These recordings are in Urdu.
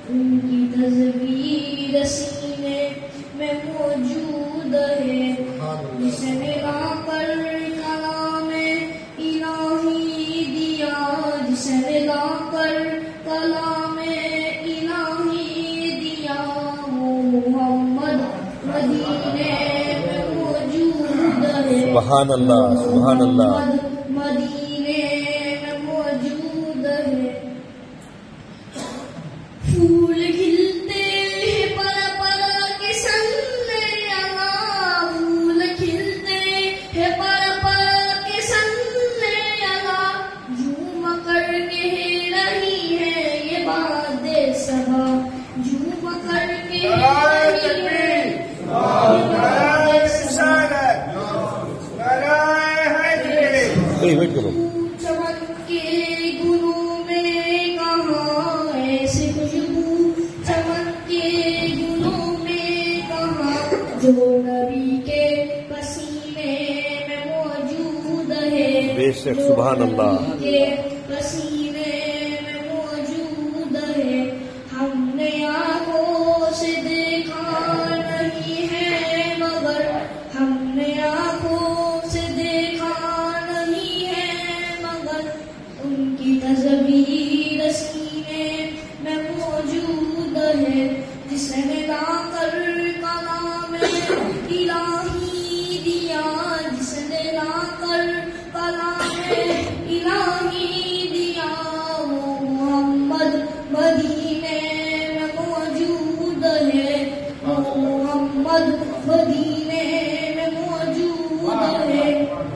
ان کی تصویر سینے میں موجود ہے، جسے ملا کر کلام الہی دیا، جسے ملا کر کلام الہی دیا، وہ محمد مدینے میں موجود ہے، سبحان اللہ سبحان اللہ، مدینے میں موجود ہے۔ پھول کھلتے ہیں پر پر کے سامنے اللہ، پھول کھلتے ہیں پر پر کے سامنے اللہ، جھوم کر کہہ رہی ہے یہ بات صبا، جھوم کر کہہ رہی ہے یہ بات صبا۔ ویٹ کرو، چمن کے گلوں میں کہاں ایسے خوشبو، چمن کے گلوں میں کہاں جو نبی کے پسینے میں موجود ہے، بے شک سبحان اللہ، جو نبی کے پسینے میں موجود ہے۔ ہم نے آنکھوں سے دیکھا نہیں ہے مگر، ہم نے آنکھوں سے دیکھا نہیں ہے مگر، ان کی تصویر سینے میں موجود ہے، جسے ملا کر کلام الہی دیا، جسے ملا کر کلام الہی دیا، وہ محمد مدینے میں موجود ہے، وہ محمد مدینے میں موجود ہے۔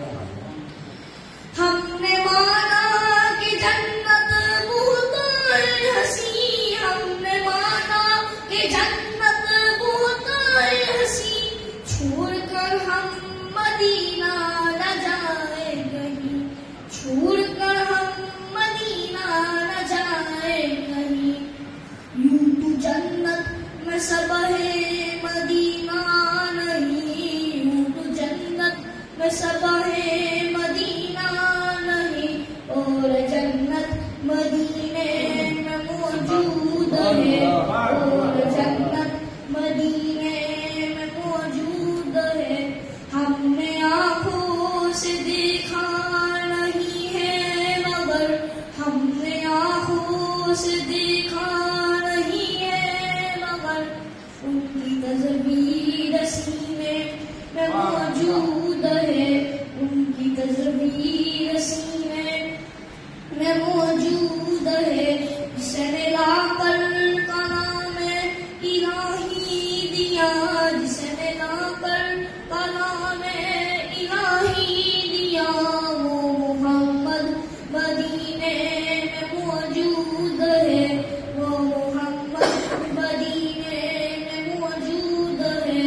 ہم نے مانا کہ جنت بہت ہنسی، ہم نے مانا کہ جنت بہت ہنسی، چھوڑ کر ہم مدینہ نہ جائے کہیں، چھوڑ کر ہم مدینہ نہ جائے کہیں، یوں تو جنت میں سب ہے مدینہ نہیں، یوں تو جنت میں سب ہے مدینہ نہیں، اور جنت مدینے میں موجود ہے، اور جنت مدینے میں موجود ہے۔ ہم نے آنکھوں سے دیکھا نہیں ہے مگر، ہم نے آنکھوں سے دیکھا نہیں ہے مگر، ان کی تصویر سینے میں موجود ہے، ان کی تصویر سینے میں موجود ہے، جسے ملا کر کلام الہی دیا، جسے ملا کر کلام الہی دیا، وہ محمد مدینے میں موجود ہے، وہ محمد مدینے میں موجود ہے۔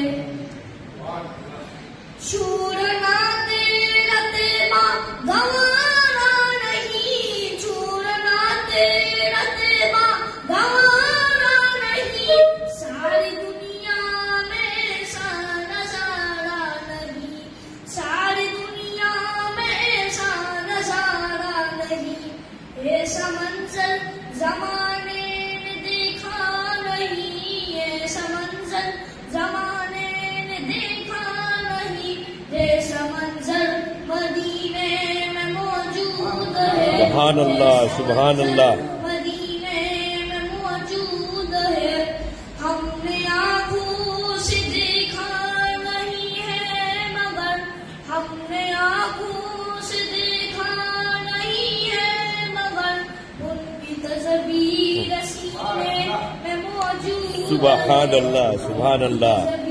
چھوڑنا تیرا تیبا گوارا نہیں، چھوڑنا تیرا تیبا گوارا نہیں، ساری دنیا میں ایسا نظارہ نہیں، ساری دنیا میں ایسا نظارہ نہیں، ایسا منظر زمانے نے دیکھا نہیں، ایسا منظر زمانے نے دیکھا نہیں، جیسا منظر مدینے میں موجود ہے، سبحان اللہ سبحان اللہ، مدینے میں موجود ہے۔ ہم نے آنکھوں سے دیکھا نہیں ہے مگر، ہم نے آنکھوں سے دیکھا نہیں ہے مگر، ان کی تصویر سینے میں موجود ہے، سبحان اللہ سبحان اللہ۔